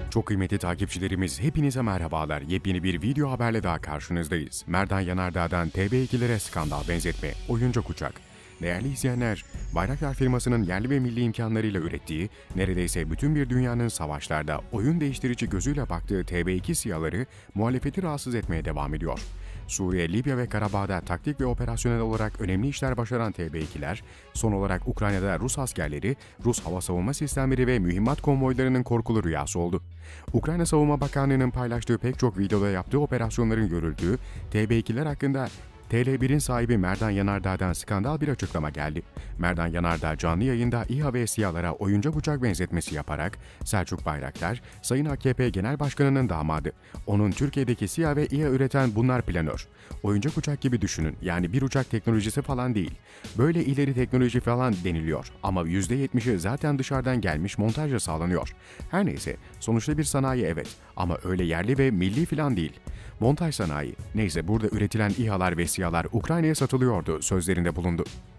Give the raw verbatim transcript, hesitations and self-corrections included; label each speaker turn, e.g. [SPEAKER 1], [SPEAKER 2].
[SPEAKER 1] Çok kıymetli takipçilerimiz, hepinize merhabalar. Yepyeni bir video haberle daha karşınızdayız. Merdan Yanardağ'dan T B ikilere skandal benzetme, oyuncak uçak. Değerli izleyenler, Bayraktar firmasının yerli ve milli imkanlarıyla ürettiği, neredeyse bütün bir dünyanın savaşlarda oyun değiştirici gözüyle baktığı T B iki SİHA'ları muhalefeti rahatsız etmeye devam ediyor. Suriye, Libya ve Karabağ'da taktik ve operasyonel olarak önemli işler başaran T B ikiler, son olarak Ukrayna'da Rus askerleri, Rus hava savunma sistemleri ve mühimmat konvoylarının korkulu rüyası oldu. Ukrayna Savunma Bakanlığı'nın paylaştığı pek çok videoda yaptığı operasyonların görüldüğü T B ikiler hakkında T L birin sahibi Merdan Yanardağ'dan skandal bir açıklama geldi. Merdan Yanardağ canlı yayında İHA ve SİHA'lara oyuncak uçak benzetmesi yaparak Selçuk Bayraktar, Sayın A K P Genel Başkanı'nın damadı. Onun Türkiye'deki SİHA ve İHA üreten bunlar planör. Oyuncak uçak gibi düşünün, yani bir uçak teknolojisi falan değil. Böyle ileri teknoloji falan deniliyor ama yüzde yetmişi zaten dışarıdan gelmiş montajla sağlanıyor. Her neyse, sonuçta bir sanayi evet ama öyle yerli ve milli falan değil. Montaj sanayi. Neyse, burada üretilen İHA'lar ve SİHA'lar Ukrayna'ya satılıyordu sözlerinde bulundu.